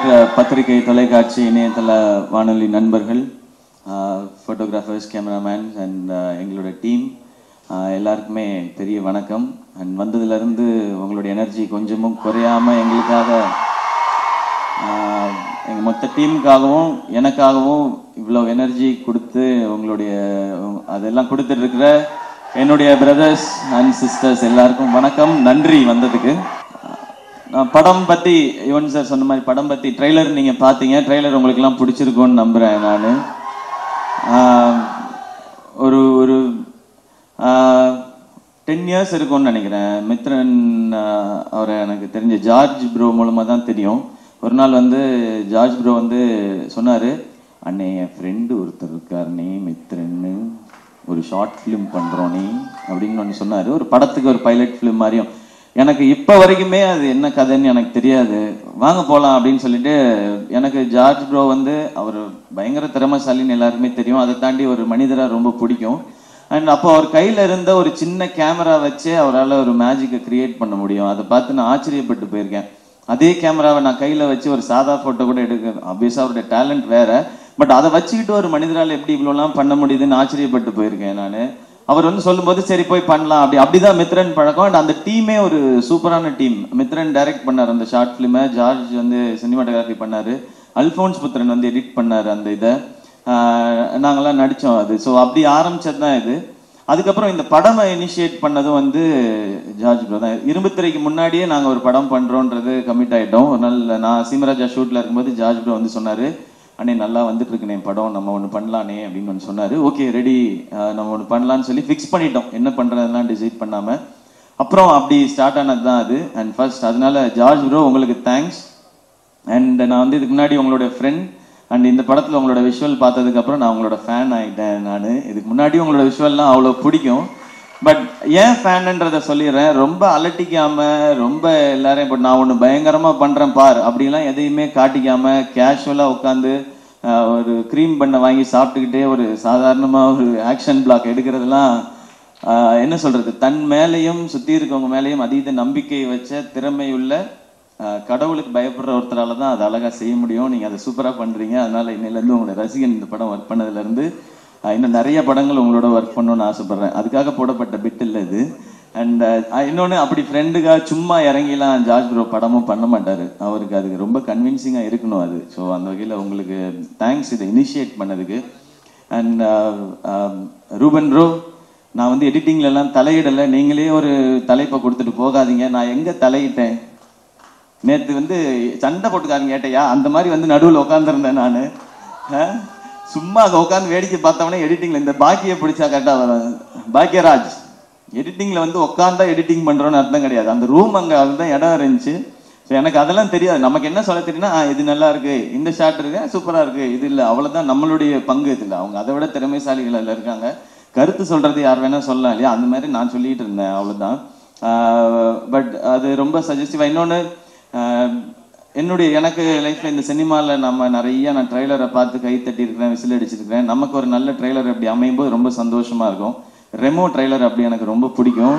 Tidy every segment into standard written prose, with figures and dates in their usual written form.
பத்திரிகை தொலைக்காட்சி இணையதள வானொலி நண்பர்கள், ஃபோட்டோகிராஃபர்ஸ், கேமராமேன்ஸ் அண்ட் எங்களோட டீம் எல்லாருக்குமே பெரிய வணக்கம். அண்ட் வந்ததுலேருந்து உங்களுடைய எனர்ஜி கொஞ்சமும் குறையாமல் எங்களுக்காக, எங்கள் மொத்த டீமுக்காகவும் எனக்காகவும் இவ்வளோ எனர்ஜி கொடுத்து உங்களுடைய அதெல்லாம் கொடுத்துட்ருக்கிற என்னுடைய பிரதர்ஸ் அண்ட் சிஸ்டர்ஸ் எல்லாருக்கும் வணக்கம், நன்றி வந்ததுக்கு. படம் பற்றி யுவன் சார் சொன்ன மாதிரி படம் பற்றி ட்ரெய்லர் நீங்கள் பார்த்தீங்க. ட்ரெய்லர் உங்களுக்கெல்லாம் பிடிச்சிருக்கும்னு நம்புகிறேன். நான் ஒரு 10 years இருக்கும்னு நினைக்கிறேன். மித்ரன் அவரை எனக்கு தெரிஞ்ச ஜார்ஜ் ப்ரோ மூலமாக தான் தெரியும். ஒரு நாள் ஜார்ஜ் ப்ரோ சொன்னார், அண்ணே என் ஃப்ரெண்டு ஒருத்தர் இருக்கார் நீ மித்ரன்னு, ஒரு ஷார்ட் ஃபிலிம் பண்ணுறோம் நீ அப்படின்னு ஒன்று சொன்னார். ஒரு படத்துக்கு ஒரு பைலட் ஃபிலிம் மாதிரியும். எனக்கு இப்போ வரைக்குமே அது என்ன கதைன்னு எனக்கு தெரியாது. வாங்க போகலாம் அப்படின்னு சொல்லிட்டு, எனக்கு ஜார்ஜ் ப்ரோ அவர் பயங்கர திறமைசாலின்னு எல்லாருக்குமே தெரியும். அதை தாண்டி ஒரு மனிதராக ரொம்ப பிடிக்கும். அண்ட் அப்போ அவர் கையில் இருந்த ஒரு சின்ன கேமரா வச்சே அவரால் ஒரு மேஜிக்கை கிரியேட் பண்ண முடியும். அதை பார்த்து நான் ஆச்சரியப்பட்டு போயிருக்கேன். அதே கேமராவை நான் கையில் வச்சு ஒரு சாதா ஃபோட்டோ கூட எடுக்க, ஆப்வியஸாக அவருடைய டேலண்ட் வேற, பட் அதை வச்சுக்கிட்டு ஒரு மனிதரால் எப்படி இவ்வளோலாம் பண்ண முடியுதுன்னு ஆச்சரியப்பட்டு போயிருக்கேன் நான். அவர் சொல்லும்போது சரி போய் பண்ணலாம் அப்படிதான் மித்ரன் பழக்கம். அண்ட் அந்த டீமே ஒரு சூப்பரான டீம். மித்ரன் டைரக்ட் பண்ணார் அந்த ஷார்ட் ஃபிலிமை, ஜார்ஜ் சினிமாட்டோகிராஃபி பண்ணார், அல்ஃபோன்ஸ் புத்திரன் எடிட் பண்ணார் அந்த இதை, நாங்கள்லாம் நடித்தோம் அது. ஸோ அப்படி ஆரம்பிச்சது தான் இது. அதுக்கப்புறம் இந்த படமை இனிஷியேட் பண்ணதும் ஜார்ஜ் ப்ரோ தான். இரும்புத்திரைக்கு முன்னாடியே நாங்கள் ஒரு படம் பண்ணுறோன்றது கமிட் ஆகிட்டோம். ஒரு நாள் நான் சீமராஜா ஷூட்டில் இருக்கும்போது ஜார்ஜ் ப்ரோ சொன்னார், அண்ணே நல்லா வந்துட்டு இருக்குண்ணே படம், நம்ம ஒன்று பண்ணலானே அப்படின்னு சொன்னார். ஓகே ரெடி, நம்ம ஒன்று பண்ணலான்னு சொல்லி ஃபிக்ஸ் பண்ணிட்டோம். என்ன பண்ணுறதெல்லாம் டிசைட் பண்ணாமல் அப்புறம் அப்படி ஸ்டார்ட் ஆனது தான் அது. அண்ட் ஃபர்ஸ்ட் அதனால ஜார்ஜ் ப்ரோ உங்களுக்கு தேங்க்ஸ். அண்ட் நான் இதுக்கு முன்னாடி உங்களோட ஃப்ரெண்ட். அண்ட் இந்த படத்தில் உங்களோட விஷுவல் பார்த்ததுக்கப்புறம் நான் உங்களோட ஃபேன் ஆகிட்டேன். நான் இதுக்கு முன்னாடி உங்களோட விஷுவல்லாம் அவ்வளோ பிடிக்கும். பட் ஏன் ஃபேனுன்றதை சொல்லிடுறேன். ரொம்ப அலட்டிக்காமல், ரொம்ப எல்லாரையும் இப்போ நான் ஒன்று பயங்கரமாக பண்ணுறேன் பார் அப்படிலாம் எதையுமே காட்டிக்காமல் கேஷுவலாக உட்காந்து ஒரு க்ரீம் பண்ணை வாங்கி சாப்பிட்டுக்கிட்டே ஒரு சாதாரணமாக ஒரு ஆக்ஷன் பிளாக் எடுக்கிறதுலாம் என்ன சொல்கிறது, தன் மேலேயும் சுற்றி இருக்கவங்க மேலேயும் அதீத நம்பிக்கை வச்ச திறமையுள்ள கடவுளுக்கு பயப்படுற ஒருத்தரால தான் அதை அழகாக செய்ய முடியும். நீங்கள் அதை சூப்பராக பண்ணுறீங்க. அதனால் இன்னிலேருந்து உங்களோட ரசிகன் இந்த படம் ஒர்க் பண்ணதுலேருந்து இன்னும் நிறைய படங்கள் உங்களோட ஒர்க் பண்ணணும்னு ஆசைப்பட்றேன். அதுக்காக போடப்பட்ட பிட் இல்லை இது. அண்ட் இன்னொன்று, அப்படி ஃப்ரெண்டுக்காக சும்மா இறங்கிலாம் ஜார்ஜ் ப்ரோ படமும் பண்ண மாட்டார். அவருக்கு அதுக்கு ரொம்ப கன்வின்சிங்காக இருக்கணும் அது. ஸோ அந்த வகையில் உங்களுக்கு தேங்க்ஸ் இதை இனிஷியேட் பண்ணதுக்கு. அண்ட் ரூபன் ப்ரோ, நான் எடிட்டிங்லலாம் தலையிடலை, நீங்களே ஒரு தலைப்பை கொடுத்துட்டு போகாதீங்க. நான் எங்கே தலையிட்டேன்? நேற்று சண்டை போட்டுக்காரங்க கேட்டையா, அந்த மாதிரி நடுவில் உட்காந்துருந்தேன் நான். சும்மா உட்காந்து வேடிக்கை பார்த்தவொடனே எடிட்டிங்கில் இந்த பாக்கியை பிடிச்சா கரெக்டாக வரும். பாக்கியராஜ் எடிட்டிங்கில் உட்காந்தா எடிட்டிங் பண்ணுறோன்னு அர்த்தம் கிடையாது. அந்த ரூம் அங்கே அதுதான் இடம் இருந்துச்சு. ஸோ எனக்கு அதெல்லாம் தெரியாது. நமக்கு என்ன சொல்ல தெரியுன்னா, இது நல்லா இருக்கு, இந்த ஷாட் இருக்கு, சூப்பராக இருக்கு, இது இல்லை, அவ்வளோதான் நம்மளுடைய பங்கு. இது இல்லை, அவங்க அதை விட திறமைசாலிகள் அதில் இருக்காங்க. கருத்து சொல்றது யார் வேணா சொல்லலாம் இல்லையா, அந்த மாதிரி நான் சொல்லிட்டு இருந்தேன், அவ்வளோதான். பட் அது ரொம்ப சஜஸ்டிவாக. இன்னொன்று, எனக்கு லைஃப்பில் இந்த சினிமாவில் நான் ட்ரெய்லரை பார்த்து கை தட்டியிருக்கிறேன், விசில் அடிச்சிருக்கிறேன். நமக்கு ஒரு நல்ல ட்ரெய்லர் அப்படி அமையும் போது ரொம்ப சந்தோஷமாக இருக்கும். ரெமோ ட்ரெய்லர் அப்படி எனக்கு ரொம்ப பிடிக்கும்.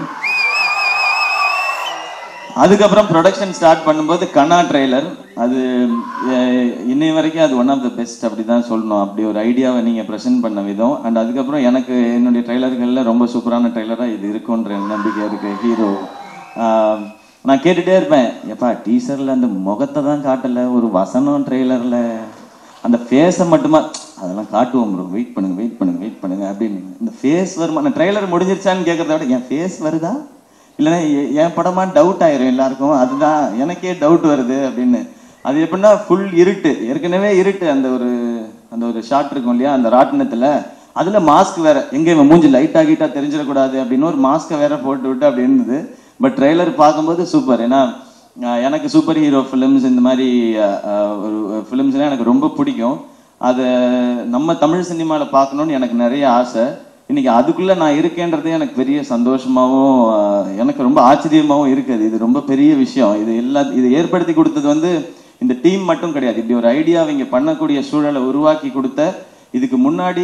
அதுக்கப்புறம் ப்ரொடக்ஷன் ஸ்டார்ட் பண்ணும்போது கனா ட்ரெய்லர், அது இன்னை வரைக்கும் அது ஒன் ஆஃப் த பெஸ்ட் அப்படி தான் சொல்லணும். அப்படி ஒரு ஐடியாவை நீங்கள் ப்ரெசென்ட் பண்ண விதம். அண்ட் அதுக்கப்புறம் எனக்கு என்னுடைய ட்ரெய்லர்களில் ரொம்ப சூப்பரான ட்ரெய்லராக இது இருக்குன்ற நம்பிக்கை இருக்குது. ஹீரோ நான் கேட்டுகிட்டே இருப்பேன், எப்பா டீசரில் அந்த முகத்தை தான் காட்டலை, ஒரு வசனம் ட்ரெய்லரில் அந்த ஃபேஸை மட்டுமா, அதெல்லாம் காட்டுவோம் ப்ரோ, வெயிட் பண்ணுங்க அப்படின்னு. இந்த ஃபேஸ் வருமா, அந்த ட்ரெய்லர் முடிஞ்சிருச்சான்னு கேட்குறத விட என் ஃபேஸ் வருதா இல்லைன்னா என் படமா டவுட் ஆயிரும் எல்லாருக்கும். அதுதான் எனக்கே டவுட் வருது அப்படின்னு. அது எப்படின்னா ஃபுல் இருட்டு, ஏற்கனவே இருட்டு. அந்த ஒரு ஷாட் இருக்கும் இல்லையா அந்த ராட்டினத்தில், அதில் மாஸ்க் வேற, எங்கே மூஞ்சி லைட்டாக கீட்டா தெரிஞ்சிடக்கூடாது அப்படின்னு ஒரு மாஸ்க்கை வேற போட்டு விட்டு அப்படி இருந்தது. பட் ட்ரெய்லர் பார்க்கும்போது சூப்பர். ஏன்னா எனக்கு சூப்பர் ஹீரோ ஃபிலிம்ஸ், இந்த மாதிரி ஒரு ஃபிலிம்ஸ்லாம் எனக்கு ரொம்ப பிடிக்கும். அதை நம்ம தமிழ் சினிமாவில் பார்க்கணுன்னு எனக்கு நிறைய ஆசை. இன்னைக்கு அதுக்குள்ளே நான் இருக்கேன்றதே எனக்கு பெரிய சந்தோஷமாகவும் எனக்கு ரொம்ப ஆச்சரியமாகவும் இருக்குது. இது ரொம்ப பெரிய விஷயம். இது ஏற்படுத்தி கொடுத்தது இந்த டீம் மட்டும் கிடையாது. இப்படி ஒரு ஐடியா இங்கே பண்ணக்கூடிய சூழலை உருவாக்கி கொடுத்த, இதுக்கு முன்னாடி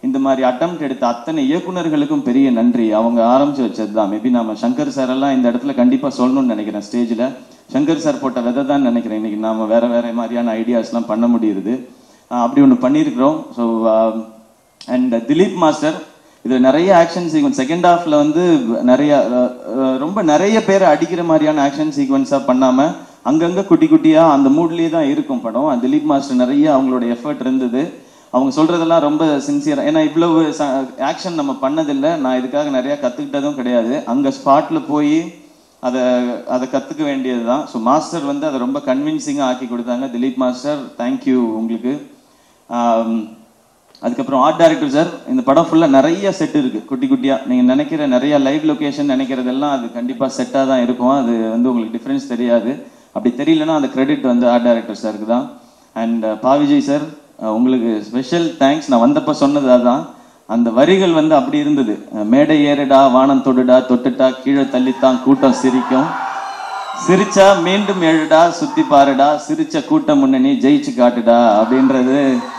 இந்த மாதிரி அட்டெம்ப்ட் எடுத்த அத்தனை இயக்குனர்களுக்கும் பெரிய நன்றி. அவங்க ஆரம்பிச்சு வச்சது தான். மேபி நம்ம சங்கர் சார் எல்லாம் இந்த இடத்துல கண்டிப்பாக சொல்லணும்னு நினைக்கிறேன். ஸ்டேஜில் சங்கர் சார் போட்ட விதை தான் நினைக்கிறேன். இன்னைக்கு நாம வேற வேற மாதிரியான ஐடியாஸ்லாம் பண்ண முடியுது. அப்படி ஒன்று பண்ணியிருக்கிறோம். ஸோ அண்ட் திலீப் மாஸ்டர் இதில் நிறைய ஆக்ஷன் சீக்வன்ஸ் செகண்ட் ஹாஃப்ல வந்து ரொம்ப நிறைய பேரை அடிக்கிற மாதிரியான ஆக்ஷன் சீக்வன்ஸாக பண்ணாமல் அங்கங்கே குட்டி குட்டியாக அந்த மூட்லேயே தான் இருக்கும் படம். திலீப் மாஸ்டர் நிறைய அவங்களோட எஃபர்ட் இருந்தது. அவங்க சொல்றதெல்லாம் ரொம்ப சின்சியரா. ஏன்னா இவ்வளவு ஆக்ஷன் நம்ம பண்ணதில்லை. நான் இதுக்காக நிறைய கத்துக்கிட்டதும் கிடையாது. அங்க ஸ்பாட்ல போய் அதை கத்துக்க வேண்டியது தான். ஸோ மாஸ்டர் வந்து அதை ரொம்ப கன்வின்சிங்காக ஆக்கி கொடுத்தாங்க. திலீப் மாஸ்டர் தேங்க்யூ உங்களுக்கு. அதுக்கப்புறம் ஆர்ட் டைரக்டர் சார், இந்த படம் ஃபுல்லாக நிறைய செட் இருக்கு குட்டி குட்டியா. நீங்க நினைக்கிற நிறைய லைவ் லொகேஷன் நினைக்கிறதெல்லாம் அது கண்டிப்பா செட்டாக தான் இருக்கும். அது வந்து உங்களுக்கு டிஃபரன்ஸ் தெரியாது. அப்படி தெரியலன்னா அந்த கிரெடிட் வந்து ஆர்ட் டைரக்டர் சாருக்கு தான். அண்ட் பாவிஜய் சார், உங்களுக்கு ஸ்பெஷல் தேங்க்ஸ். நான் வந்தப்போ சொன்னது அதான். அந்த வரிகள் வந்து அப்படி இருந்தது. மேடை ஏறடா, வானம் தொடுடா, தொட்டுட்டா கீழே தள்ளித்தான் கூட்டம் சிரிக்கும், சிரிச்சா மீண்டும் எழுடா, சுத்தி பாருடா, சிரிச்ச கூட்டம் முன்னணி ஜெயிச்சு காட்டுடா அப்படின்றது.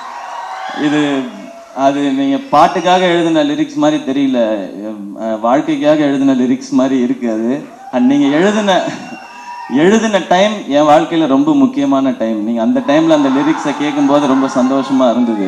அது நீங்க பாட்டுக்காக எழுதின லிரிக்ஸ் மாதிரி தெரியல, வாழ்க்கைக்காக எழுதின லிரிக்ஸ் மாதிரி இருக்கு அது. அண்ட் நீங்க எழுதின டைம் என் வாழ்க்கையில ரொம்ப முக்கியமான டைம். நீங்க அந்த டைம்ல அந்த லிரிக்ஸை கேட்கும்போது ரொம்ப சந்தோஷமா இருந்தது.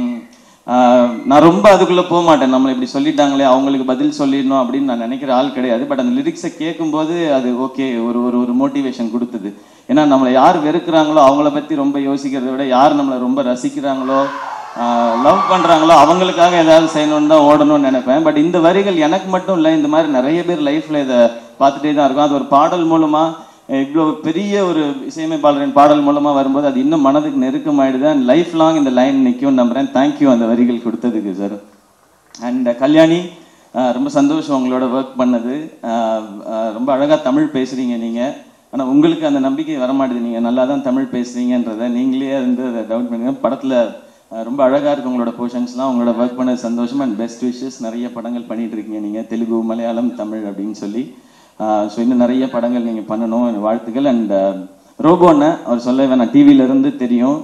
நான் ரொம்ப அதுக்குள்ள போக மாட்டேன். நம்மளை இப்படி சொல்லிட்டாங்களே அவங்களுக்கு பதில் சொல்லிடணும் அப்படின்னு நான் நினைக்கிற ஆள் கிடையாது. பட் அந்த லிரிக்ஸை கேட்கும்போது அது ஓகே, ஒரு மோட்டிவேஷன் கொடுத்தது. ஏன்னா நம்மளை யார் வெறுக்கிறாங்களோ அவங்கள பத்தி ரொம்ப யோசிக்கிறத விட யார் நம்மளை ரொம்ப ரசிக்கிறாங்களோ லவ் பண்றாங்களோ அவங்களுக்காக ஏதாவது செய்யணும்னு தான் ஓடணும்னு நினைப்பேன். பட் இந்த வரிகள் எனக்கு மட்டும் இல்லை, இந்த மாதிரி நிறைய பேர் லைஃப்ல இதை பார்த்துட்டே தான் இருக்கும். அது ஒரு பாடல் மூலமா, இவ்வளோ பெரிய ஒரு இசையமைப்பாளரின் பாடல் மூலமா வரும்போது அது இன்னும் மனதுக்கு நெருக்கமாயிடுது. அண்ட் லைஃப் லாங் இந்த லைன் நிற்கும் நம்புறேன். தேங்க்யூ அந்த வரிகள் கொடுத்ததுக்கு சார். அண்ட் கல்யாணி, ரொம்ப சந்தோஷம் உங்களோட ஒர்க் பண்ணது. ரொம்ப அழகா தமிழ் பேசுறீங்க நீங்க. ஆனால் உங்களுக்கு அந்த நம்பிக்கை வரமாட்டேது. நீங்க நல்லா தான் தமிழ் பேசுறீங்கன்றதை நீங்களே வந்து அதை டவுட் பண்ணுங்க. படத்துல ரொம்ப அழகா இருக்கு உங்களோட போர்ஷன்ஸ்லாம். உங்களோட ஒர்க் பண்ணது சந்தோஷம். And best wishes. நிறைய படங்கள் பண்ணிட்டு இருக்கீங்க நீங்க, தெலுங்கு, மலையாளம், தமிழ் அப்படின்னு சொல்லி. ஸோ இன்னும் நிறைய படங்கள் நீங்கள் பண்ணணும், வாழ்த்துக்கள். அண்ட் ரோபோன்னு அவர் சொல்ல வேணாம், டிவியில இருந்து தெரியும்.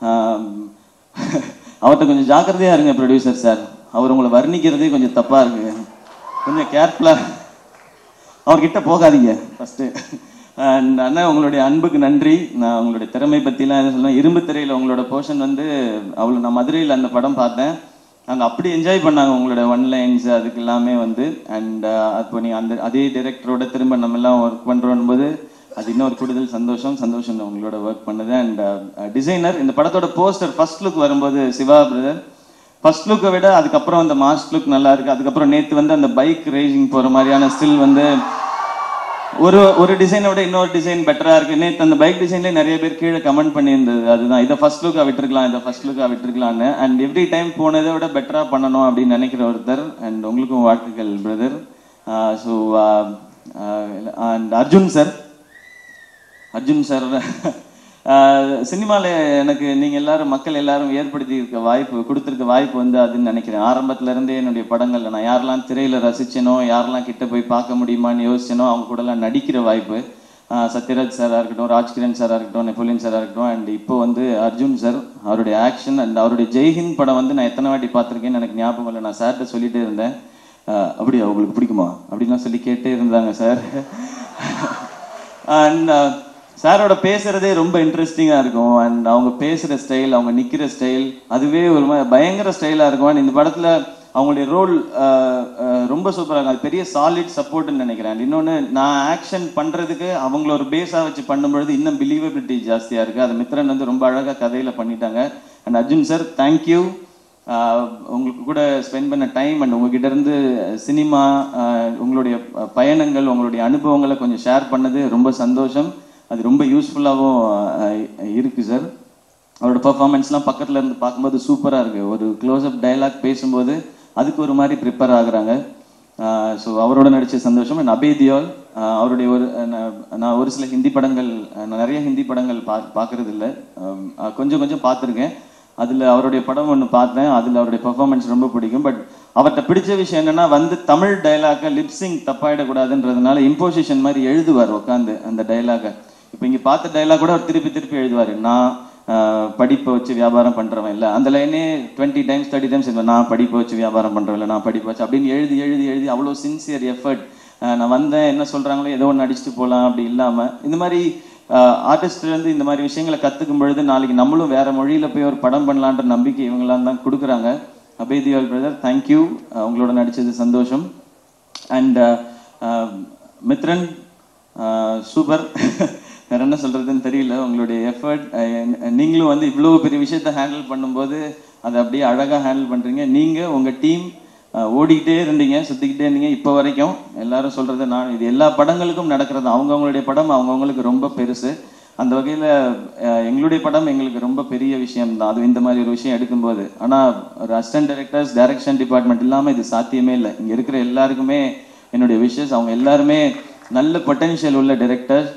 அவர்கிட்ட கொஞ்சம் ஜாக்கிரதையா இருங்க ப்ரொடியூசர் சார். அவர் உங்களை வர்ணிக்கிறதே கொஞ்சம் தப்பா இருக்கு, கொஞ்சம் கேர்ஃபுல்லா அவர்கிட்ட போகாதீங்க ஃபர்ஸ்ட். அண்ட் அண்ணா, உங்களுடைய அன்புக்கு நன்றி. நான் உங்களுடைய திறமை பற்றிலாம் எதுவும் சொல்லுவேன். இரும்பு திரையில் உங்களோட போர்ஷன் வந்து அவ்வளோ, நான் மதுரையில் அந்த படம் பார்த்தேன். அங்கே அப்படி என்ஜாய் பண்ணாங்க உங்களோட ஒன் லைன்ஸ், அதுக்கு எல்லாமே வந்து. அண்ட் அப்போ நீங்கள் அதே டைரக்டரோட திரும்ப நம்ம எல்லாம் ஒர்க் பண்ணுறோம் போது அது இன்னொரு கூடுதல் சந்தோஷம் உங்களோட ஒர்க் பண்ணது. அண்ட் டிசைனர், இந்த படத்தோட போஸ்டர் ஃபர்ஸ்ட் லுக் வரும்போது சிவா பிரதர் ஃபர்ஸ்ட் லுக்கை விட அதுக்கப்புறம் அந்த மாஸ்க் லுக் நல்லா இருக்கு. அதுக்கப்புறம் நேற்று வந்து அந்த பைக் ரேசிங் போகிற மாதிரியான ஸ்டில் வந்து ஒரு டிசைனை விட இன்னொரு டிசைன் பெட்டரா இருக்கு. நேற்று அந்த பைக் டிசைன்லேயே நிறைய பேர் கீழே கமெண்ட் பண்ணியிருந்தது அதுதான், இதை ஃபர்ஸ்ட் லுக்காக விட்டுருக்கலாம்னு. அண்ட் எவ்ரி டைம் போனதை விட பெட்டரா பண்ணணும் அப்படின்னு நினைக்கிற ஒருத்தர். அண்ட் உங்களுக்கும் வாழ்த்துக்கள் brother. So and Arjun sir சினிமாவில் எனக்கு நீங்கள் எல்லாரும், மக்கள் எல்லாரும் ஏற்படுத்தி கொடுத்துருக்க வாய்ப்பு வந்து அதுன்னு நினைக்கிறேன். ஆரம்பத்துல இருந்தே என்னுடைய படங்கள்ல நான் யாரெல்லாம் திரையில ரசிச்சேனோ, யாரெல்லாம் கிட்ட போய் பார்க்க முடியுமான்னு யோசிச்சேனோ அவங்க கூட எல்லாம் நடிக்கிற வாய்ப்பு. சத்யராஜ் சாரா இருக்கட்டும், ராஜ்கிரண் சாரா இருக்கட்டும், நெப்போலியன் சாரா இருக்கட்டும். அண்ட் இப்போ வந்து அர்ஜுன் சார், அவருடைய ஆக்ஷன் அண்ட் அவருடைய ஜெய்ஹிந்த் படம் வந்து நான் எத்தனை வாட்டி பார்த்துருக்கேன்னு எனக்கு ஞாபகம் இல்லை. நான் சார்கிட்ட சொல்லிட்டே இருந்தேன், அப்படியா உங்களுக்கு பிடிக்குமா அப்படின்லாம் சொல்லி கேட்டே இருந்தாங்க சார். அண்ட் சாரோட பேசுறதே ரொம்ப இன்ட்ரெஸ்டிங்கா இருக்கும். அண்ட் அவங்க பேசுற ஸ்டைல், அவங்க நிக்கிற ஸ்டைல், அதுவே ஒரு மாதிரி பயங்கர ஸ்டைலா இருக்கும். அண்ட் இந்த படத்துல அவங்களுடைய ரோல் ரொம்ப சூப்பராக இருக்கும். அது பெரிய சாலிட் சப்போர்ட்னு நினைக்கிறேன். அண்ட் இன்னொன்று, நான் ஆக்ஷன் பண்றதுக்கு அவங்கள ஒரு பேஸா வச்சு பண்ணும்பொழுது இன்னும் பிலீவபிலிட்டி ஜாஸ்தியா இருக்கு. அது மித்ரன் வந்து ரொம்ப அழகா கதையில பண்ணிட்டாங்க. And Arjun sir, thank you. உங்களுக்கு கூட ஸ்பெண்ட் பண்ண டைம் அண்ட் உங்ககிட்ட இருந்து சினிமா, உங்களுடைய பயணங்கள், உங்களுடைய அனுபவங்களை கொஞ்சம் ஷேர் பண்ணது ரொம்ப சந்தோஷம். அது ரொம்ப யூஸ்ஃபுல்லாகவும் இருக்கு சார். அவரோட பர்ஃபார்மன்ஸ்லாம் பக்கத்தில் இருந்து பார்க்கும்போது சூப்பராக இருக்கு. ஒரு க்ளோஸ்அப் டைலாக் பேசும்போது அதுக்கு ஒரு மாதிரி ப்ரிப்பேர் ஆகுறாங்க. ஸோ அவரோட நடித்த சந்தோஷம். அண்ட் அபய் தியோல், அவருடைய நான் ஒரு சில ஹிந்தி படங்கள், நான் நிறைய ஹிந்தி படங்கள் பார்க்கறது இல்லை, கொஞ்சம் பார்த்துருக்கேன். அதில் அவருடைய படம் ஒன்று பார்த்தேன். அதில் அவருடைய பர்ஃபார்மன்ஸ் ரொம்ப பிடிக்கும். பட் அவர்கிட்ட பிடிச்ச விஷயம் என்னன்னா, வந்து தமிழ் டைலாக்கை லிப்சிங் தப்பாயிடக்கூடாதுன்றதுனால இம்போசிஷன் மாதிரி எழுதுவார் உட்காந்து அந்த டைலாகை. இப்போ இங்கே பார்த்த டைலாக் கூட அவர் திருப்பி எழுதுவார். நான் படிப்பை வச்சு வியாபாரம் பண்ணுறவன் இல்லை, அந்த லைனே 20 times 30 times நான் படிப்பை வச்சு வியாபாரம் பண்ணுறவன் இல்லை, நான் படிப்பை வச்சு அப்படின்னு எழுதி எழுதி எழுதி அவ்வளோ சின்சியர் எஃபர்ட். நான் வந்தேன், என்ன சொல்கிறாங்களோ ஏதோ ஒன்று அடிச்சுட்டு போகலாம் அப்படி இல்லாமல் இந்த மாதிரி ஆர்டிஸ்ட்லேருந்து இந்த மாதிரி விஷயங்களை கற்றுக்கும் பொழுது நாளைக்கு நம்மளும் வேறு மொழியில் போய் ஒரு படம் பண்ணலான்ற நம்பிக்கை இவங்களாம் தான் கொடுக்குறாங்க. அபய் தியோல் பிரதர், தேங்க்யூ, உங்களோட நடித்தது சந்தோஷம். அண்ட் மித்ரன் சூப்பர், வேறு என்ன சொல்கிறதுன்னு தெரியல. உங்களுடைய எஃபர்ட், நீங்களும் வந்து இவ்வளோ பெரிய விஷயத்தை ஹேண்டில் பண்ணும்போது அதை அப்படியே அழகாக ஹேண்டில் பண்ணுறீங்க. நீங்கள் உங்கள் டீம் ஓடிக்கிட்டே இருந்தீங்க, சுற்றிக்கிட்டே இருந்தீங்க இப்போ வரைக்கும். எல்லாரும் சொல்கிறது நான் இது எல்லா படங்களுக்கும் நடக்கிறது, அவங்கவுங்களுடைய படம் அவங்கவுங்களுக்கு ரொம்ப பெருசு. அந்த வகையில் எங்களுடைய படம் எங்களுக்கு ரொம்ப பெரிய விஷயம் தான், அது இந்த மாதிரி ஒரு விஷயம் எடுக்கும்போது. ஆனால் ஒரு அசிஸ்டன்ட் டைரக்டர்ஸ், டைரக்ஷன் டிபார்ட்மெண்ட் இல்லாமல் இது சாத்தியமே இல்லை. இங்கே இருக்கிற எல்லாருக்குமே என்னுடைய விஷஸ், அவங்க எல்லாருமே நல்ல பொட்டென்ஷியல் உள்ள directors.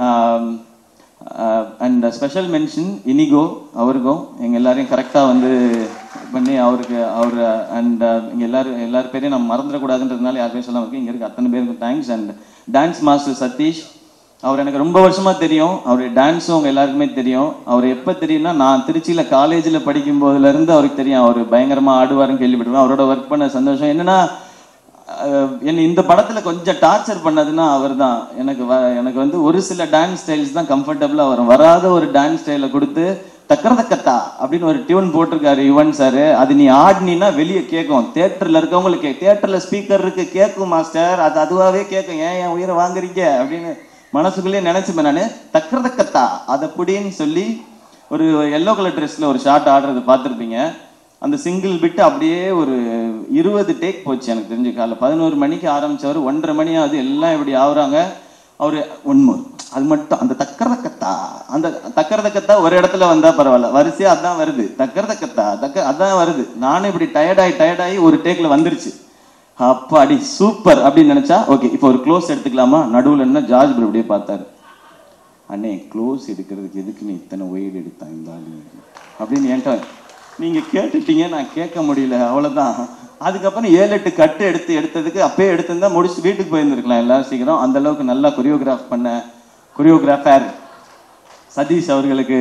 And special mention Inigo, அவருக்கும் எங்கள் எல்லாரையும் கரெக்டாக வந்து பண்ணி அவர் அண்ட் இங்கே எல்லாரும் பேரையும் நம்ம மறந்துடக்கூடாதுன்றதுனால யாருமே சொல்லாமல் இருக்கு. இங்கே இருக்க அத்தனை பேருக்கும் thanks. And dance master Satish, அவர் எனக்கு ரொம்ப வருஷமாக தெரியும், அவருடைய டான்ஸும் அவங்க எல்லாருக்குமே தெரியும். அவர் எப்போ தெரியும்னா, நான் திருச்சியில் காலேஜில் படிக்கும் போதுலேருந்து அவருக்கு தெரியும். அவர் பயங்கரமாக ஆடுவாருன்னு கேள்விப்பட்டிருக்கேன். அவரோட ஒர்க் பண்ண சந்தோஷம். என்னென்னா, என்னை இந்த படத்தில் கொஞ்சம் டார்ச்சர் பண்ணதுன்னா அவர் தான். எனக்கு வந்து ஒரு சில டான்ஸ் ஸ்டைல்ஸ் தான் கம்ஃபர்டபுளாக வரும். வராத ஒரு டான்ஸ் ஸ்டைலை கொடுத்து தக்கரதக்கத்தா அப்படின்னு ஒரு டியூன் போட்டிருக்காரு யுவன் சார். அது நீ ஆடினா வெளியே கேட்கும், தேட்டரில் இருக்கவங்களுக்கு. தேட்டரில் ஸ்பீக்கர் இருக்கு, கேட்கும் மாஸ்டர், அது அதுவாகவே கேட்கும். ஏன் உயிரை வாங்குறீங்க அப்படின்னு மனசுக்குள்ளேயே நினைச்சுப்பேன் நான். தக்கரதக்கத்தா அதை புடின்னு சொல்லி ஒரு எல்லோ கலர் ட்ரெஸ்ல ஒரு ஷார்ட் ஆடுறது பார்த்துருப்பீங்க. அந்த சிங்கிள் பிட்டு அப்படியே ஒரு 20 டேக் போச்சு எனக்கு தெரிஞ்சு. காலைல 11 மணிக்கு ஆரம்பிச்சவர் 1:30 மணி ஆகுது, எல்லாம் இப்படி ஆகுறாங்க. அவரு ஒன்மோர், அது மட்டும் அந்த தக்கரதக்கத்தா, அந்த தக்கரதக்கத்தா ஒரு இடத்துல வந்தா பரவாயில்ல, வரிசையா அதான் வருது. தக்கரதக்கத்தா அதான் வருது. நானும் இப்படி டயர்டாகி ஒரு டேக்ல வந்துருச்சு. அப்பா அடி சூப்பர் அப்படின்னு நினைச்சா, ஓகே இப்போ ஒரு க்ளோஸ் எடுத்துக்கலாமா. நடுவில் என்ன ஜார்ஜ் ப்ரோ அப்படியே பார்த்தாரு. அண்ணே க்ளோஸ் எடுக்கிறதுக்கு எதுக்கு நீ இத்தனை ஒயிட் எடுத்தான் இந்த ஆளு அப்படின்னு என்கிட்ட. நீங்க கேட்டுட்டீங்க, நான் கேட்க முடியல, அவ்வளவுதான். அதுக்கப்புறம் 7-8 கட்டு எடுத்ததுக்கு அப்பயே எடுத்திருந்தா முடிச்சு வீட்டுக்கு போயிருந்துருக்கலாம் எல்லாரும் சீக்கிரம். அந்த அளவுக்கு நல்லா கொரியோகிராஃப் பண்ண கொரியோகிராஃபர் சதீஷ் அவர்களுக்கு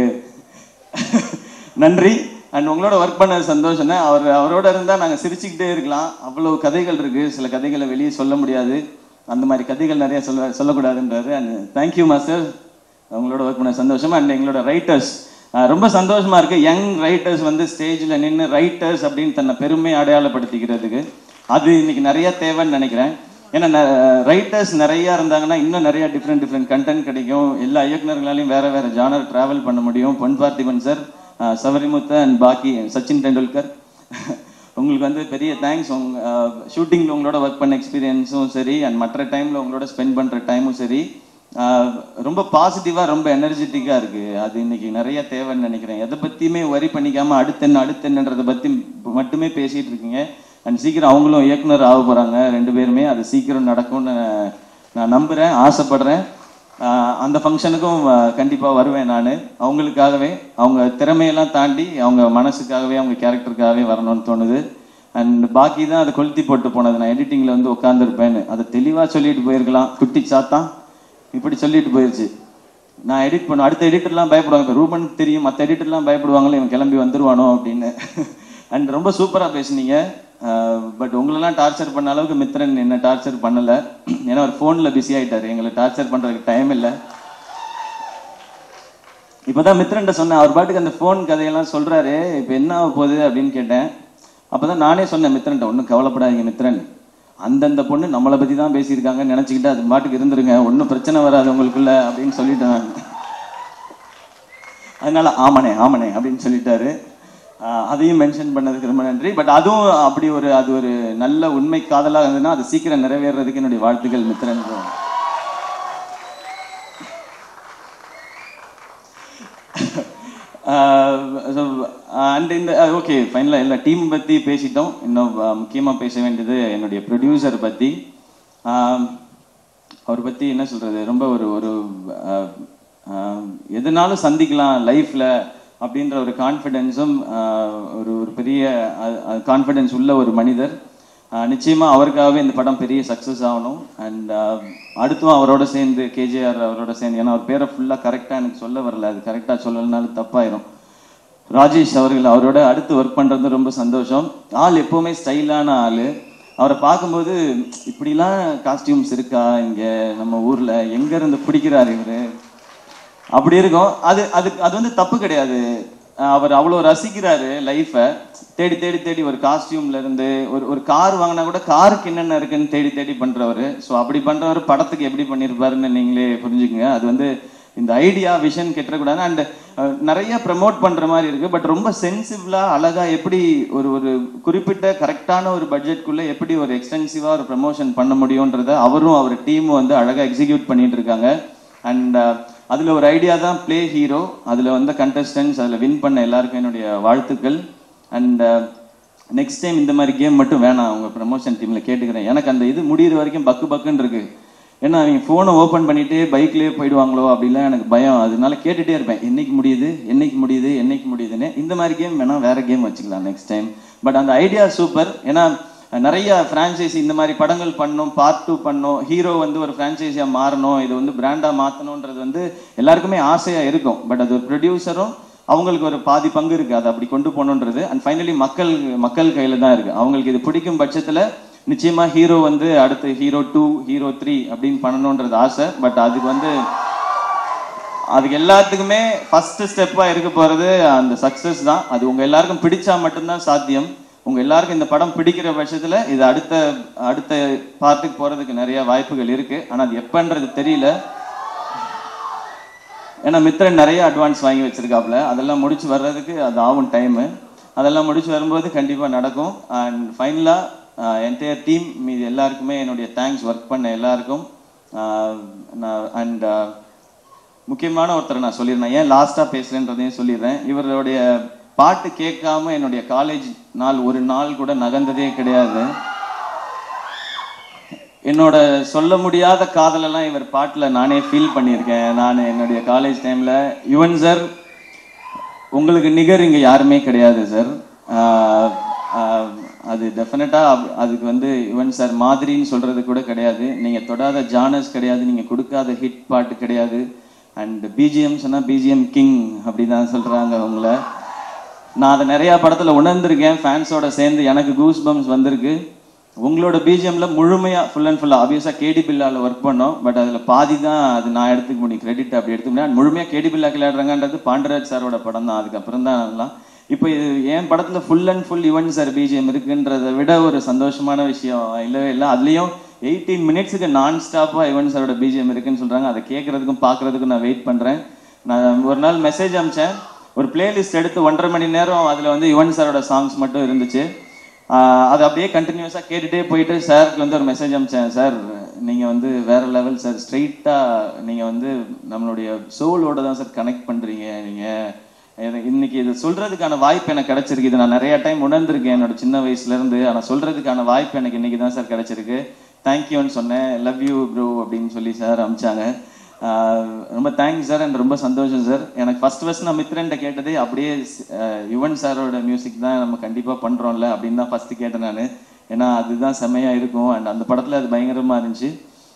நன்றி. அண்ட் உங்களோட ஒர்க் பண்ண சந்தோஷம் தான். அவரோட இருந்தால் நாங்கள் சிரிச்சுக்கிட்டே இருக்கலாம். அவ்வளோ கதைகள் இருக்குது, சில கதைகளை வெளியே சொல்ல முடியாது, அந்த மாதிரி கதைகள் நிறைய சொல்லக்கூடாதுன்றாரு. அண்ட் தேங்க்யூ மாஸ்டர், உங்களோட ஒர்க் பண்ண சந்தோஷம். அண்ட் எங்களோட ரைட்டர்ஸ் ரொம்ப சந்தோஷமா இருக்கு. யங் ரைட்டர்ஸ் வந்து ஸ்டேஜில் நின்று ரைட்டர்ஸ் அப்படின்னு தன்னை பெருமை அடையாளப்படுத்திக்கிறதுக்கு அது இன்னைக்கு நிறைய தேவைன்னு நினைக்கிறேன். ஏன்னா ரைட்டர்ஸ் நிறையா இருந்தாங்கன்னா இன்னும் நிறைய டிஃப்ரெண்ட் கண்டென்ட் கிடைக்கும். எல்லா இயக்குநர்களாலையும் வேற ஜானர் டிராவல் பண்ண முடியும். பொன் பார்த்திபன் சார், சவரிமுத்து அண்ட் பாக்கி சச்சின் டெண்டுல்கர், உங்களுக்கு வந்து பெரிய தேங்க்ஸ். ஷூட்டிங்கில் உங்களோட ஒர்க் பண்ண எக்ஸ்பீரியன்ஸும் சரி, அண்ட் மற்ற டைமில் உங்களோட ஸ்பெண்ட் பண்ணுற டைமும் சரி, ரொம்ப பாசிட்டிவாக ரொம்ப எனர்ஜெட்டிக்காக இருக்குது. அது இன்னைக்கு நிறைய தேவைன்னு நினைக்கிறேன். எதை பற்றியுமே வரி பண்ணிக்காமல் அடுத்தென்னன்றதை பற்றி மட்டுமே பேசிகிட்டு இருக்கீங்க. அண்ட் சீக்கிரம் அவங்களும் இயக்குனர் ஆக போகிறாங்க 2 பேருமே. அது சீக்கிரம் நடக்கும்னு நான் நம்புகிறேன், ஆசைப்படுறேன். அந்த ஃபங்க்ஷனுக்கும் கண்டிப்பாக வருவேன் நான். அவங்களுக்காகவே, அவங்க திறமையெல்லாம் தாண்டி அவங்க மனசுக்காகவே, அவங்க கேரக்டருக்காகவே வரணும்னு தோணுது. அண்ட் பாக்கி தான் அதை கொளுத்தி போட்டு போனது. நான் எடிட்டிங்கில் வந்து உட்காந்துருப்பேன்னு அதை தெளிவாக சொல்லிட்டு போயிருக்கலாம். குட்டி சாத்தான் இப்படி சொல்லிட்டு போயிடுச்சு. நான் எடிட் பண்ணுவேன், அடுத்த எடிட்டர்லாம் பயப்படுவாங்க. இப்போ ரூபனுக்கு தெரியும், மற்ற எடிட்டர்லாம் பயப்படுவாங்களே இவன் கிளம்பி வந்துருவானோ அப்படின்னு. அண்ட் ரொம்ப சூப்பராக பேசுனீங்க. பட் உங்களெல்லாம் டார்ச்சர் பண்ண அளவுக்கு மித்ரன் என்ன டார்ச்சர் பண்ணலை. ஏன்னா அவர் ஃபோனில் பிஸி ஆகிட்டார், எங்களை டார்ச்சர் பண்ணுறதுக்கு டைம் இல்லை. இப்போ தான் மித்ரன்ட்ட சொன்னேன், அவர் பாட்டுக்கு அந்த ஃபோன் கதையெல்லாம் சொல்கிறாரு, இப்போ என்ன ஆக போகுது அப்படின்னு கேட்டேன். அப்போ தான் நானே சொன்னேன் மித்ரன்ட்ட, ஒன்றும் கவலைப்படாதீங்க மித்ரன், அந்தந்த பொண்ணு நம்மளை பற்றி தான் பேசியிருக்காங்கன்னு நினச்சிக்கிட்டு அது பாட்டுக்கு இருந்துருங்க, ஒன்றும் பிரச்சனை வராது உங்களுக்குள்ள அப்படின்னு சொல்லிட்டேன். அதனால ஆமனே அப்படின்னு சொல்லிட்டாரு. அதையும் மென்ஷன் பண்ணதுக்கு ரொம்ப நன்றி. பட் அதுவும் அப்படி அது ஒரு நல்ல உண்மை காதலாக இருந்ததுன்னா அது சீக்கிரம் நிறைவேறதுக்கு என்னுடைய வாழ்த்துக்கள் மித்ரன். அண்ட் இந்த ஓகே ஃபைனலாக எல்லா டீம் பற்றி பேசிட்டோம். இன்னும் முக்கியமாக பேச வேண்டியது என்னுடைய ப்ரொடியூசர் பற்றி. அவர் பற்றி என்ன சொல்கிறது, ரொம்ப ஒரு எதுனாலும் சந்திக்கலாம் லைஃப்பில் அப்படின்ற ஒரு கான்ஃபிடென்ஸும் ஒரு பெரிய கான்ஃபிடென்ஸ் உள்ள ஒரு மனிதர். நிச்சயமாக அவருக்காகவே இந்த படம் பெரிய சக்ஸஸ் ஆகணும். அண்ட் அடுத்தும் அவரோட சேர்ந்து கேஜேஆர் அவரோட சேர்ந்து, ஏன்னா அவர் பேரை ஃபுல்லாக கரெக்டாக எனக்கு சொல்ல வரல, அது கரெக்டாக சொல்லலைனாலும் தப்பாயிரும். ராஜேஷ் அவர்கள், அவரோட அடுத்து ஒர்க் பண்ணுறது ரொம்ப சந்தோஷம். ஆள் எப்போவுமே ஸ்டைலான ஆள். அவரை பார்க்கும்போது இப்படிலாம் காஸ்டியூம்ஸ் இருக்கா இங்கே நம்ம ஊரில், எங்கேருந்து பிடிக்கிறார் இவர் அப்படி இருக்கும். அது வந்து தப்பு கிடையாது. அவர் அவ்வளோ ரசிக்கிறாரு லைஃப்பை. தேடி தேடி தேடி ஒரு காஸ்டியூம்ல இருந்து ஒரு கார் வாங்கினா கூட காருக்கு என்னென்ன இருக்குன்னு தேடி தேடி பண்றவர். ஸோ அப்படி பண்றவர் படத்துக்கு எப்படி பண்ணியிருப்பாருன்னு நீங்களே புரிஞ்சுக்குங்க. அது வந்து இந்த ஐடியா விஷன் கெட்டக்கூடாது. அண்ட் நிறைய ப்ரமோட் பண்ற மாதிரி இருக்கு. பட் ரொம்ப சென்சிபிளா அழகா எப்படி ஒரு குறிப்பிட்ட கரெக்டான ஒரு பட்ஜெட்குள்ள எப்படி ஒரு எக்ஸ்டென்சிவா ஒரு ப்ரமோஷன் பண்ண முடியும்ன்றத அவரும் அவர் டீமும் வந்து அழகா எக்ஸிக்யூட் பண்ணிட்டு இருக்காங்க. அண்ட் அதில் ஒரு ஐடியா தான் ப்ளே ஹீரோ. அதில் வந்த கண்டஸ்டன்ஸ், அதில் வின் பண்ண எல்லாருக்கும் என்னுடைய வாழ்த்துக்கள். அண்ட் நெக்ஸ்ட் டைம் இந்த மாதிரி கேம் மட்டும் வேணாம் உங்கள் ப்ரமோஷன் டீமில் கேட்டுக்கிறேன். எனக்கு அந்த இது முடிகிற வரைக்கும் பக்குன்னு இருக்கு. ஏன்னா அவங்க ஃபோனை ஓப்பன் பண்ணிட்டு பைக்லேயே போயிடுவாங்களோ அப்படிலாம் எனக்கு பயம். அதனால கேட்டுகிட்டே இருப்பேன், என்னைக்கு முடியுதுன்னு. இந்த மாதிரி கேம் வேணால் வேற கேம் வச்சுக்கலாம் நெக்ஸ்ட் டைம். பட் அந்த ஐடியா சூப்பர். ஏன்னா நிறைய ஃப்ரான்ச்சைசி இந்த மாதிரி படங்கள் பண்ணணும், பார்ட் 2 பண்ணணும், ஹீரோ வந்து ஒரு ஃப்ரான்ச்சைஸியா மாறணும், இது வந்து பிராண்டா மாற்றணுன்றது வந்து எல்லாருக்குமே ஆசையா இருக்கும். பட் அது ஒரு ப்ரொடியூசரும் அவங்களுக்கு ஒரு பாதி பங்கு இருக்கு, அதை அப்படி கொண்டு போகணுன்றது. அண்ட் ஃபைனலி மக்கள் கையில தான் இருக்கு. அவங்களுக்கு இது பிடிக்கும் பட்சத்துல நிச்சயமா ஹீரோ வந்து அடுத்து ஹீரோ 2, ஹீரோ 3 அப்படின்னு பண்ணணுன்றது ஆசை. பட் அதுக்கு எல்லாத்துக்குமே ஃபர்ஸ்ட் ஸ்டெப்பா இருக்க போறது அந்த சக்சஸ் தான். அது உங்க எல்லாருக்கும் பிடிச்சா மட்டும்தான் சாத்தியம். உங்க எல்லாருக்கும் இந்த படம் பிடிக்கிற பட்சத்துல இது அடுத்த பார்ட்டுக்கு போறதுக்கு நிறைய வாய்ப்புகள் இருக்கு. ஆனா அது எப்பன்றது தெரியல. ஏன்னா மித்ரன் நிறைய அட்வான்ஸ் வாங்கி வச்சிருக்காப்ல. அதெல்லாம் முடிச்சு வர்றதுக்கு அது ஆகும் டைமு. அதெல்லாம் முடிச்சு வரும்போது கண்டிப்பா நடக்கும். அண்ட் ஃபைனலா என்டையர் டீம் மீது எல்லாருக்குமே என்னுடைய தேங்க்ஸ், ஒர்க் பண்ண எல்லாருக்கும். அண்ட் முக்கியமான ஒருத்தர் நான் சொல்லிடுறேன், ஏன் லாஸ்டா பேசுறேன்றதையும் சொல்லிடுறேன். இவருடைய பாட்டு கேட்காம என்னுடைய காலேஜ் நாள் ஒரு நாள் கூட நகர்ந்ததே கிடையாது. என்னோட சொல்ல முடியாத காதலெல்லாம் இவர் பாட்டில் நானே ஃபீல் பண்ணியிருக்கேன். நான் என்னுடைய காலேஜ் டைமில் யுவன் சார், உங்களுக்கு நிகர் இங்கே யாருமே கிடையாது சார். அது டெஃபினட்டாக அதுக்கு வந்து யுவன் சார் மாதிரின்னு சொல்கிறது கூட கிடையாது. நீங்கள் தொடாத ஜானர்ஸ் கிடையாது, நீங்கள் கொடுக்காத ஹிட் பாட்டு கிடையாது. அண்ட் பிஜிஎம் சொன்னால் பிஜிஎம் கிங் அப்படி தான் சொல்கிறாங்க உங்களை. நான் அதை நிறையா படத்தில் உணர்ந்திருக்கேன். ஃபேன்ஸோட சேர்ந்து எனக்கு கூஸ் பம்ஸ் வந்திருக்கு. உங்களோட பிஜிஎம்ல முழுமையாக ஃபுல் அண்ட் ஃபுல்லாக ஆப்வியஸாக கேடி பில்லாவில் ஒர்க் பண்ணோம். பட் அதில் பாதி தான் அது நான் எடுத்துக்க முடியும், கிரெடிட் அப்படி எடுத்துக்க முடியும். முழுமையாக கேடி பில்லா விளையாடுறாங்கன்றது பாண்டராஜ் சாரோட படம் தான். அதுக்கப்புறம் தான் அதெல்லாம். இப்போ இது என் படத்தில் full and full Yuvan sir BGM இருக்குன்றதை விட ஒரு சந்தோஷமான விஷயம் இல்லவே இல்லை. அதுலேயும் 18 மினிட்ஸுக்கு நான் ஸ்டாப்பாக யுவன் சாரோட பிஜிஎம் இருக்குன்னு சொல்கிறாங்க. அதை கேட்குறதுக்கும் பார்க்குறதுக்கும் நான் வெயிட் பண்ணுறேன். நான் ஒரு நாள் மெசேஜ் அனுப்பிச்சேன், ஒரு பிளேலிஸ்ட் எடுத்து 1.5 மணி நேரம் அதில் வந்து யுவன் சாரோட சாங்ஸ் மட்டும் இருந்துச்சு. அது அப்படியே கண்டினியூஸாக கேட்டுகிட்டே போயிட்டு சாருக்கு வந்து ஒரு மெசேஜ் அனுப்பிச்சேன், சார் நீங்கள் வந்து வேற லெவல் சார், ஸ்ட்ரெயிட்டாக நீங்கள் வந்து நம்மளுடைய சோலோட தான் சார் கனெக்ட் பண்ணுறீங்க. நீங்கள் இன்னைக்கு இது சொல்கிறதுக்கான வாய்ப்பு எனக்கு கிடச்சிருக்கு. இது நான் நிறையா டைம் உணர்ந்திருக்கேன் என்னோட சின்ன வயசுலேருந்து. ஆனால் சொல்கிறதுக்கான வாய்ப்பு எனக்கு இன்னைக்கு தான் சார் கிடச்சிருக்கு. தேங்க்யூன்னு சொன்னேன். லவ் யூ ப்ரோ அப்படின்னு சொல்லி சார் அனுப்பிச்சாங்க. ரொம்ப தேங்க்ஸ் சார். அண்ட் ரொம்ப சந்தோஷம் சார். எனக்கு ஃபர்ஸ்ட் நான் மித்ரன்ட்ட கேட்டதே அப்படியே யுவன் சாரோட மியூசிக் தான் நம்ம கண்டிப்பாக பண்ணுறோம்ல அப்படின்னு தான் ஃபர்ஸ்ட் கேட்டேன் நான். ஏன்னா அதுதான் செம்மையாக இருக்கும். அண்ட் அந்த படத்தில் அது பயங்கரமாக இருந்துச்சு.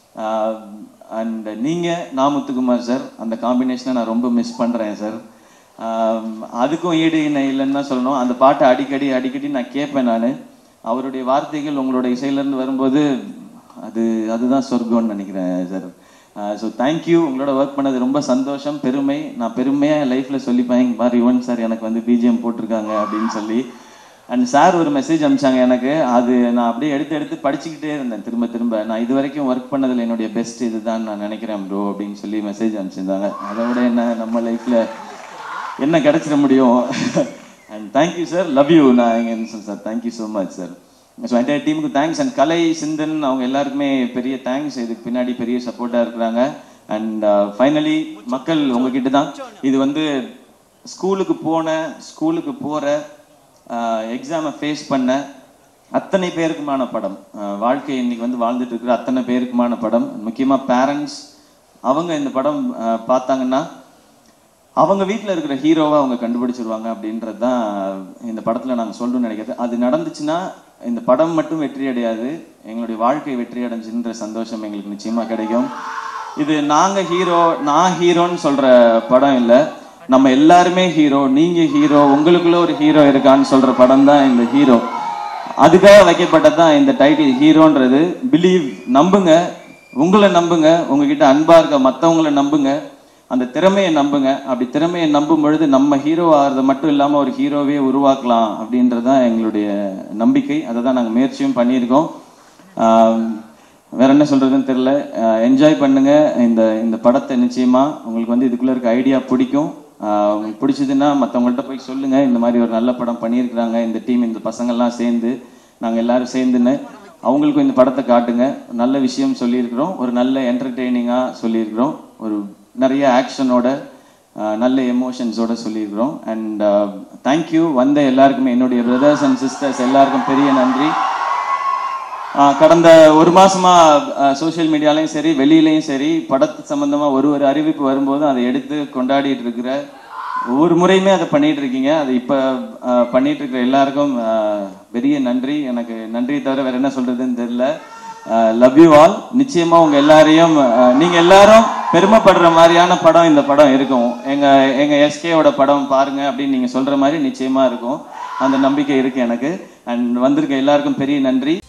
அண்ட் நீங்கள் நாமுத்துக்குமார் சார், அந்த காம்பினேஷனை நான் ரொம்ப மிஸ் பண்ணுறேன் சார். அதுக்கும் ஈடு இணை இல்லைன்னு தான் சொல்லணும். அந்த பாட்டை அடிக்கடி நான் கேட்பேன். நான் அவருடைய வார்த்தைகள் உங்களோட இசையிலேருந்து வரும்போது அதுதான் சொர்க்கம்னு நினைக்கிறேன் சார். So thank you. உங்களோட ஒர்க் பண்ணது ரொம்ப சந்தோஷம், பெருமை. நான் பெருமையாக என் லைஃப்பில் சொல்லிப்பேன், இங்கே பாரு யுவன் சார் எனக்கு வந்து பிஜிஎம் போட்டிருக்காங்க அப்படின்னு சொல்லி. அண்ட் சார் ஒரு மெசேஜ் அனுப்பிச்சாங்க எனக்கு. அது நான் அப்படியே எடுத்து படிச்சுக்கிட்டே இருந்தேன் திரும்ப. நான் இது வரைக்கும் ஒர்க் பண்ணதில் என்னுடைய பெஸ்ட் இதுதான் நான் நினைக்கிறேன் ப்ரோ அப்படின்னு சொல்லி மெசேஜ் அனுப்பிச்சிருந்தாங்க. அதை விட என்ன நம்ம லைஃப்பில் என்ன கிடைச்சிட முடியும். And thank you sir, love you. நான் எங்கே sir, thank you so much sir. So entire டீமுக்கு தேங்க்ஸ். அண்ட் கலை, சிந்தன் அவங்க எல்லாருக்குமே பெரிய தேங்க்ஸ். இதுக்கு பின்னாடி பெரிய சப்போர்ட்டாக இருக்கிறாங்க. அண்ட் ஃபைனலி மக்கள் உங்ககிட்ட தான். இது வந்து ஸ்கூலுக்கு போகிற எக்ஸாமை ஃபேஸ் பண்ண அத்தனை பேருக்குமான படம். வாழ்க்கை இன்னைக்கு வந்து வாழ்ந்துட்டு இருக்கிற அத்தனை பேருக்குமான படம். முக்கியமாக பேரண்ட்ஸ் அவங்க இந்த படம் பார்த்தாங்கன்னா அவங்க வீட்டில் இருக்கிற ஹீரோவை அவங்க கண்டுபிடிச்சிருவாங்க அப்படின்றது தான் இந்த படத்தில் நாங்கள் சொல்லணும்னு நினைக்கிறது. அது நடந்துச்சுன்னா இந்த படம் மட்டும் வெற்றி அடையாது, எங்களுடைய வாழ்க்கை வெற்றி அடைஞ்சுன்ற சந்தோஷம் எங்களுக்கு நிச்சயமாக கிடைக்கும். இது நான் ஹீரோன்னு சொல்கிற படம் இல்லை. நம்ம எல்லாருமே ஹீரோ, நீங்க ஹீரோ, உங்களுக்குள்ள ஒரு ஹீரோ இருக்கான்னு சொல்ற படம் தான் இந்த ஹீரோ. அதுக்காக வைக்கப்பட்டதான் இந்த டைட்டில் ஹீரோன்றது. பிலீவ், நம்புங்க, உங்களை நம்புங்க, உங்ககிட்ட அன்பா இருக்க மற்றவங்களை நம்புங்க, அந்த திறமையை நம்புங்க. அப்படி திறமையை நம்பும் பொழுது நம்ம ஹீரோ ஆகிறது மட்டும் இல்லாமல் ஒரு ஹீரோவே உருவாக்கலாம் அப்படின்றது தான் எங்களுடைய நம்பிக்கை. அதை தான் நாங்கள் முயற்சியும் பண்ணியிருக்கோம். வேற என்ன சொல்றதுன்னு தெரியல. என்ஜாய் பண்ணுங்க இந்த படத்தை. நிச்சயமா உங்களுக்கு வந்து இதுக்குள்ள இருக்க ஐடியா பிடிக்கும். உங்களுக்கு பிடிச்சதுன்னா மற்றவங்கள்ட்ட போய் சொல்லுங்க, இந்த மாதிரி ஒரு நல்ல படம் பண்ணியிருக்கிறாங்க இந்த டீம், இந்த பசங்கள்லாம் சேர்ந்து, நாங்கள் எல்லாரும் சேர்ந்துன்னு அவங்களுக்கும் இந்த படத்தை காட்டுங்க. நல்ல விஷயம் சொல்லியிருக்கிறோம், ஒரு நல்ல என்டர்டெய்னிங்காக சொல்லியிருக்கிறோம், ஒரு நிறைய ஆக்ஷனோட நல்ல எமோஷன்ஸோட சொல்லியிருக்கிறோம். அண்ட் தேங்க்யூ வந்த எல்லாருக்குமே, என்னுடைய பிரதர்ஸ் அண்ட் சிஸ்டர்ஸ் எல்லாருக்கும் பெரிய நன்றி. கடந்த ஒரு மாசமா சோசியல் மீடியாலையும் சரி வெளியிலையும் சரி படத்து சம்பந்தமா ஒரு அறிவிப்பு வரும்போதும் அதை எடுத்து கொண்டாடிட்டு இருக்கிற, ஒவ்வொரு முறையுமே அதை பண்ணிட்டு இருக்கீங்க. அது இப்ப பண்ணிட்டு இருக்கிற எல்லாருக்கும் பெரிய நன்றி. எனக்கு நன்றி தவிர வேற என்ன சொல்றதுன்னு தெரியல. Love you all. நிச்சயமா உங்க எல்லாரையும், நீங்க எல்லாரும் பெருமைப்படுற மாதிரியான படம் இந்த படம் இருக்கும். எங்க எஸ்கேவோட படம் பாருங்க அப்படின்னு நீங்க சொல்ற மாதிரி நிச்சயமா இருக்கும். அந்த நம்பிக்கை இருக்கு எனக்கு. அண்ட் வந்திருக்க எல்லாருக்கும் பெரிய நன்றி.